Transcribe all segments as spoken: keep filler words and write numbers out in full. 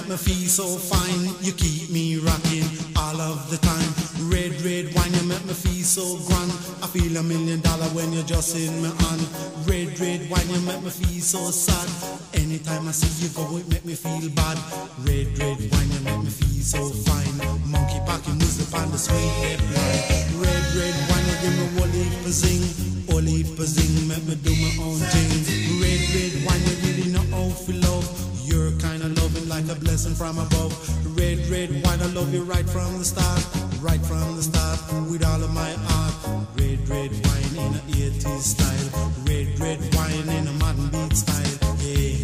make me feel so fine. You keep me rocking all of the time. Red, red wine, you make me feel so grand. I feel a million dollar when you're just in my hand. Red, red wine, you make me feel so sad. Anytime I see you go, it make me feel bad. Red, red wine, you make me feel so fine. Monkey packing music on the sweet red wine. Red, red wine, you give me whole heap of zing. Whole heap of zing, make me do my own thing. Red, red wine, you really know how to love. You're kind of loving like a blessing from above. Red, red wine, I love you right from the start. Right from the start, with all of my heart. Red, red wine in a eighties style. Red, red wine in a modern beat style. Yeah.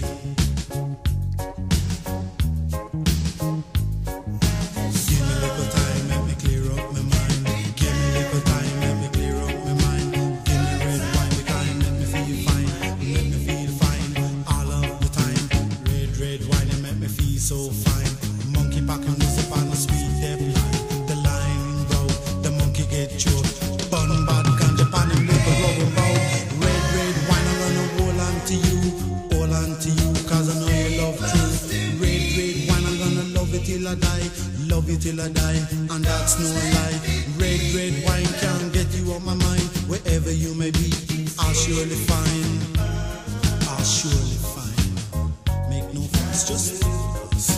Give me a little time, let me clear up my mind. Give me a little time, let me clear up my mind. Give me red wine, the kind, let me feel fine. Let me feel fine all of the time. Red, red wine, you make me feel so fine. Monkey packing music on the sweet depth line. The line broke, the monkey get choked. Bun bad ganja pan and liquor rubber bow. Red, red wine, I'm gonna hold on to you. Hold on to you, cause I know you love truth. Red, red wine, I'm gonna love it till I die. Love you till I die, and that's no lie. Red, red wine can't get you off my mind. Wherever you may be, I'll surely find. I'll surely find. Make no fuss, just focus.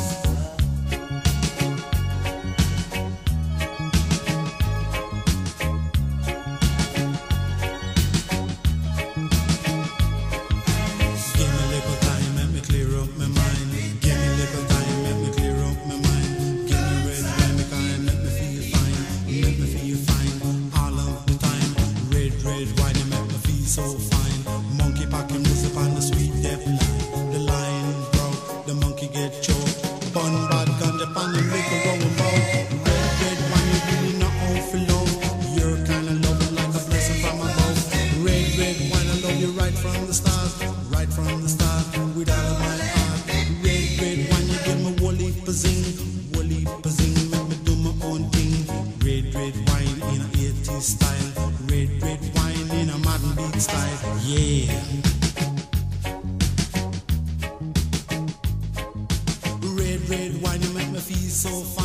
Give me a little time, let me clear up my mind. Give me a little time, let me clear up my mind. Give me red wine, the kind, let me feel fine. Let me feel fine all of the time. Red, red wine, you make me feel so fine. Monkey packing music on the sweet depth line. The line broke, the monkey get choked. Bun bad ganja pan and liquor going bout. Red, red wine, you really know how to love. You're kinda loving like a blessing from above. Red, red wine, I love you right from the start. Right from the start, with all of my heart. Red, red wine, you give me whole heap of zing. Whole heap of zing, make me do my own thing. Red, red wine in a eighties style. Red, red wine in a modern beat style. Yeah. Red, red wine, you make me feel so fine.